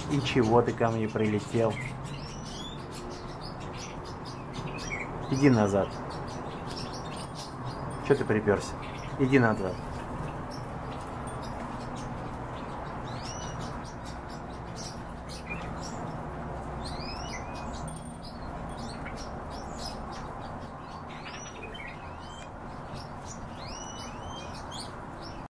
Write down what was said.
И чего ты ко мне прилетел? Иди назад. Че ты приперся? Иди назад.